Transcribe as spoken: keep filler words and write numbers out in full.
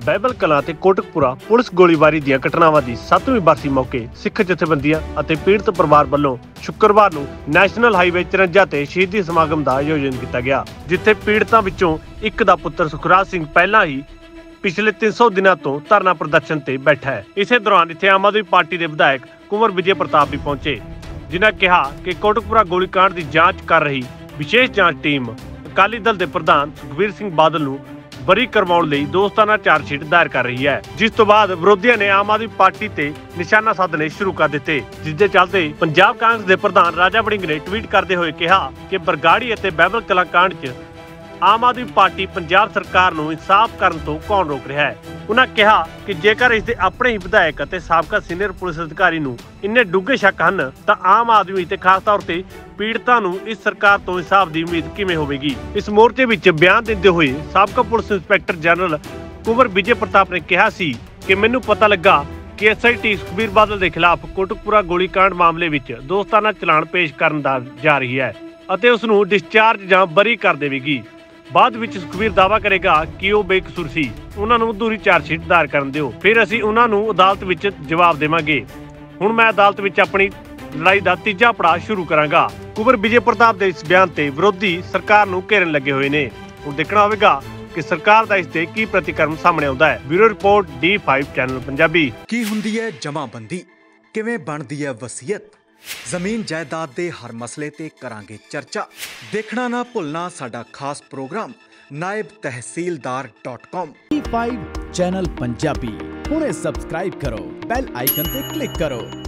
Bible Kalan ਤੇ Kotkapura police ਗੋਲੀਬਾਰੀ ਦੀਆਂ ਘਟਨਾਵਾਂ ਦੀ ਸੱਤਵੀਂ ਬਰਸੀ ਮੌਕੇ ਸਿੱਖ ਜਥੇਬੰਦੀਆਂ ਅਤੇ ਪੀੜਤ ਪਰਿਵਾਰ ਵੱਲੋਂ ਸ਼ੁੱਕਰਵਾਰ ਨੂੰ ਨੈਸ਼ਨਲ ਹਾਈਵੇ ਚੁਰੰਜਾ ਤੇ ਸ਼ਹੀਦੀ ਸਮਾਗਮ ਦਾ ਆਯੋਜਨ ਕੀਤਾ ਗਿਆ, ਜਿੱਥੇ ਪੀੜਤਾਂ ਵਿੱਚੋਂ ਇੱਕ ਦਾ ਪੁੱਤਰ ਸੁਖਰਾਜ ਸਿੰਘ ਪਹਿਲਾਂ ਹੀ ਪਿਛਲੇ ਤਿੰਨ ਸੌ ਦਿਨਾਂ ਤੋਂ ਧਰਨਾ ਪ੍ਰਦਰਸ਼ਨ ਤੇ ਬੈਠਾ ਹੈ। ਇਸੇ ਦੌਰਾਨ ਇੱਥੇ ਆਮ ਆਦਮੀ ਪਾਰਟੀ ਦੇ ਵਿਧਾਇਕ ਕੁੰਵਰ ਵਿਜੇ ਪ੍ਰਤਾਪ ਵੀ ਪਹੁੰਚੇ, ਜਿਨ੍ਹਾਂ ਕਿਹਾ ਕਿ ਕੋਟਕਪੁਰਾ ਗੋਲੀकांड ਦੀ ਜਾਂਚ ਕਰ ਰਹੀ ਵਿਸ਼ੇਸ਼ ਜਾਂਚ ਟੀਮ ਅਕਾਲੀ ਦਲ ਦੇ ਪ੍ਰਧਾਨ ਸੁਖਬੀਰ ਸਿੰਘ ਬਾਦਲ ਨੂੰ ਬਰੀ ਕਰਵਾਉਣ ਲਈ ਦੋਸਤਾਨਾ ਚਾਰਜਸ਼ੀਟ ਦਾਇਰ ਕਰ ਰਹੀ ਹੈ, ਜਿਸ ਤੋਂ ਬਾਅਦ ਵਿਰੋਧੀਆਂ ਨੇ ਆਮ ਆਦਮੀ ਪਾਰਟੀ ਤੇ ਨਿਸ਼ਾਨਾ ਸਾਧਨੇ ਸ਼ੁਰੂ ਕਰ ਦਿੱਤੇ, ਜਿਸ ਦੇ ਚੱਲਦੇ ਪੰਜਾਬ ਕਾਂਗਰਸ ਦੇ ਪ੍ਰਧਾਨ ਰਾਜਾ ਵੜਿੰਗ ਨੇ ਟਵੀਟ ਕਰਦੇ ਹੋਏ ਕਿਹਾ ਕਿ ਬਰਗਾੜੀ ਅਤੇ ਬਾਈਬਲ ਕਲਾਂ ਕਾਂਡ 'ਚ ਆਮ ਆਦਮੀ ਪਾਰਟੀ ਪੰਜਾਬ ਸਰਕਾਰ ਨੂੰ ਇਨਸਾਫ ਕਰਨ ਤੋਂ ਕੌਣ ਰੋਕ ਰਿਹਾ ਹੈ। ਉਹਨਾਂ ਕਿਹਾ ਕਿ ਜੇਕਰ ਇਸ ਦੇ ਆਪਣੇ ਹੀ ਵਿਧਾਇਕ ਅਤੇ ਸਾਬਕਾ ਸੀਨੀਅਰ ਪੁਲਿਸ ਅਧਿਕਾਰੀ ਨੂੰ ਇੰਨੇ ਡੂੰਘੇ ਸ਼ੱਕ ਹਨ ਤਾਂ ਆਮ ਆਦਮੀ ਤੇ ਖਾਸ ਤੌਰ ਤੇ ਪੀੜਤਾਂ ਨੂੰ ਇਸ ਸਰਕਾਰ ਤੋਂ ਇਨਸਾਫ ਦੀ ਉਮੀਦ ਕਿਵੇਂ ਹੋਵੇਗੀ। ਇਸ ਮੋਰਚੇ ਵਿੱਚ ਬਿਆਨ ਦਿੰਦੇ ਹੋਏ ਸਾਬਕਾ police inspector general Kunwar Vijay Partap ਨੇ ਕਿਹਾ ਸੀ ਕਿ ਮੈਨੂੰ ਪਤਾ ਲੱਗਾ ਕਿ S I T Sukhbir Badal ਦੇ ਖਿਲਾਫ ਕੋਟਕਪੁਰਾ ਗੋਲੀकांड ਮਾਮਲੇ ਵਿੱਚ ਦੋਸਤਾਨਾ ਚਲਾਨ ਪੇਸ਼ ਕਰਨ ਦਾ ਜਾ ਰਹੀ ਹੈ ਅਤੇ ਉਸ ਨੂੰ ਡਿਸਚਾਰਜ ਜਾਂ ਬਰੀ ਕਰ ਦੇਵੇਗੀ। ਬਾਅਦ ਵਿੱਚ ਸੁਖਬੀਰ ਦਾਅਵਾ ਕਰੇਗਾ ਕਿ ਉਹ ਬੇਕਸੂਰ ਸੀ, ਉਹਨਾਂ ਨੂੰ ਅਧੂਰੀ ਚਾਰਜਸ਼ੀਟ ਦਾਇਰ ਕਰਨ ਦਿਓ, ਫਿਰ ਅਸੀਂ ਉਹਨਾਂ ਨੂੰ ਅਦਾਲਤ ਵਿੱਚ ਜਵਾਬ ਦੇਵਾਂਗੇ। ਹੁਣ ਮੈਂ ਅਦਾਲਤ ਵਿੱਚ ਆਪਣੀ ਲੜਾਈ ਦਾ ਤੀਜਾ ਪੜਾਅ ਸ਼ੁਰੂ ਕਰਾਂਗਾ। ਕੁੰਵਰ ਵਿਜੇ ਪ੍ਰਤਾਪ ਦੇ ਇਸ ਬਿਆਨ ਤੇ ਵਿਰੋਧੀ ਸਰਕਾਰ ਨੂੰ ਘੇਰਨ ਲੱਗੇ ਹੋਏ ਨੇ। ਹੁਣ ਦੇਖਣਾ ਹੋਵੇਗਾ ਕਿ ਸਰਕਾਰ ਦਾ ਇਸ ਤੇ ਕੀ ਪ੍ਰਤੀਕਰਮ ਸਾਹਮਣੇ ਆਉਂਦਾ ਹੈ। Bureau report D five channel Punjabi. ਕੀ ਹੁੰਦੀ ਹੈ ਜਮਾਬੰਦੀ, ਕਿਵੇਂ ਬਣਦੀ ਹੈ ਵਸੀਅਤ, ਜ਼ਮੀਨ ਜਾਇਦਾਦ ਦੇ ਹਰ ਮਸਲੇ ਤੇ ਕਰਾਂਗੇ ਚਰਚਾ। ਦੇਖਣਾ ਨਾ ਭੁੱਲਣਾ ਸਾਡਾ ਖਾਸ program Naib Tehsildar dot com. D five channel Punjabi ਹੁਣੇ ਸਬਸਕ੍ਰਾਈਬ ਕਰੋ, ਬੈਲ ਆਈਕਨ ਤੇ ਕਲਿੱਕ ਕਰੋ।